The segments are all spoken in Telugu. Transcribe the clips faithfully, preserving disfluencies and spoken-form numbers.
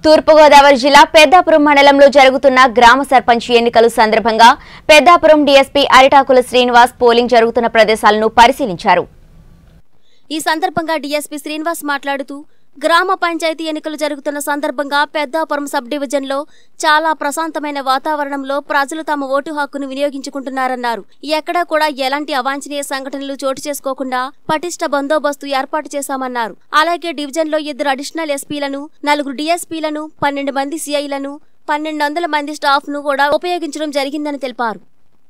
తూర్పుగోదావరి జిల్లా పెద్దాపురం మండలంలో జరుగుతున్న గ్రామ సర్పంచ్ ఎన్నికల సందర్భంగా పెద్దాపురం డీఎస్పీ అరిటాకుల శ్రీనివాస్ పోలింగ్ జరుగుతున్న ప్రదేశాలను పరిశీలించారు. ఈ సందర్భంగా డీఎస్పీ శ్రీనివాస్ మాట్లాడుతూ గ్రామ పంచాయతీ ఎన్నికలు జరుగుతున్న సందర్భంగా పెద్దాపురం సబ్ డివిజన్లో చాలా ప్రశాంతమైన వాతావరణంలో ప్రజలు తమ ఓటు హక్కును వినియోగించుకుంటున్నారన్నారు. ఎక్కడా కూడా ఎలాంటి అవాంఛనీయ సంఘటనలు చోటు చేసుకోకుండా పటిష్ట బందోబస్తు ఏర్పాటు చేశామన్నారు. అలాగే డివిజన్లో ఇద్దరు అడిషనల్ ఎస్పీలను, నలుగురు డీఎస్పీలను, పన్నెండు మంది సిఐలను, పన్నెండు వందల మంది స్టాఫ్ ను కూడా ఉపయోగించడం జరిగిందని తెలిపారు.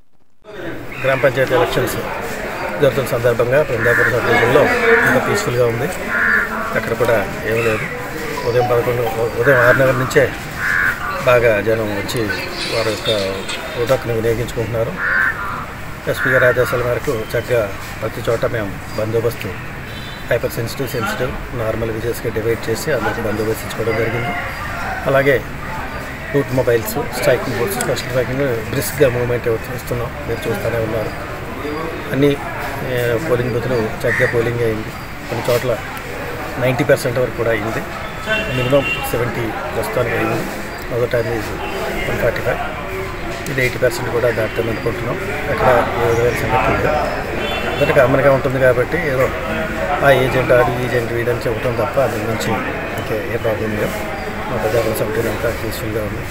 గ్రామ పంచాయతీ ఎలక్షన్స్ జరుగుతున్న సందర్భంగా పెద్దాపురం సబ్ డివిజన్లో ఇంకా పీస్ఫుల్గా ఉంది. అక్కడ కూడా ఏమీ లేదు. ఉదయం పదకొండు ఉదయం ఆరున్నర నుంచే బాగా జనం వచ్చి వారి యొక్క ఓటు హక్కును వినియోగించుకుంటున్నారు. ఎస్పీ గారి ఆదేశాల మేరకు చక్కగా ప్రతి చోట మేము బందోబస్తు హైపర్ సెన్సిటివ్ సెన్సిటివ్ నార్మల్ విజయస్గా డివైడ్ చేసి అందరికీ బందోబస్తు ఇచ్చుకోవడం జరిగింది. అలాగే route mobiles, striking boards, special striking బ్రిస్క్గా మూవ్మెంట్ ఇస్తున్నాం. మీరు చూస్తూనే ఉన్నారు. అన్ని పోలింగ్ బూతులు చక్కగా పోలింగ్ అయింది. కొన్ని చోట్ల నైంటీ పర్సెంట్ వరకు కూడా అయింది. మినిమం సెవెంటీ ప్రస్తుతానికి అయింది. మొదట వన్ ఫార్టీ ఫైవ్ ఇది ఎయిటీ పర్సెంట్ కూడా దాటుతాం అనుకుంటున్నాం. అక్కడ ఏ విధమైన సంగతి లేదు. మొదట కామన్గా ఉంటుంది కాబట్టి ఏదో ఆ ఏజెంట్ ఆడు ఏజెంట్ వీడని చెప్పడం తప్ప దాని నుంచి ఇంకే ఏ ప్రాబ్లం లేదు. మా పెద్దాపురం సబ్జెక్ట్ అంతా పీస్ఫుల్గా ఉంది.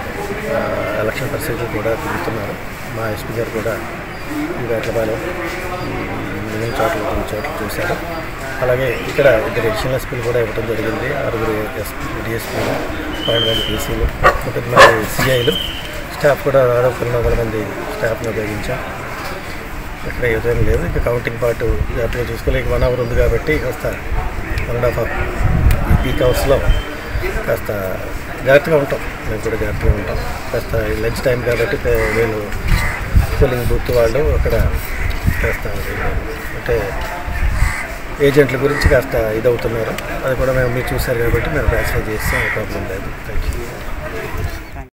ఎలక్షన్ పరిస్థితులు కూడా తిరుగుతున్నారు. మా ఎస్పీ గారు కూడా ఈ వేటలపాలెం మిగిలిన చోట్ల కొన్ని చోట్ల చూశారు. అలాగే ఇక్కడ ఇద్దరు అడిషనల్ ఎస్పీలు కూడా ఇవ్వడం జరిగింది. ఆరుగురు ఎస్పీ డిఎస్పీలు, పన్నెండు మంది పీసీలు, ముప్పై మంది సిఐలు, స్టాఫ్ కూడా దాదాపు పన్నెండు వందల మంది స్టాఫ్ని ఉపయోగించాం. ఇక్కడ ఏదైనా లేదు. ఇక కౌంటింగ్ పార్ట్ జాగ్రత్తగా చూసుకోవాలి. వన్ అవర్ ఉంది కాబట్టి కాస్త వన్ అండ్ హాఫ్ అవర్ ఈ పీక్ అవర్స్లో కాస్త జాగ్రత్తగా ఉంటాం. మేము కూడా జాగ్రత్తగా ఉంటాం. కాస్త లంచ్ టైం కాబట్టి వీళ్ళు పోలింగ్ బూత్ వాళ్ళు అక్కడ కాస్త అంటే ఏజెంట్ల గురించి కాస్త ఇదవుతున్నారు. అది కూడా మేము మీరు చూశారు కాబట్టి మేము బ్యాచ్లో చేస్తాం. ప్రాబ్లం లేదు. Thank you.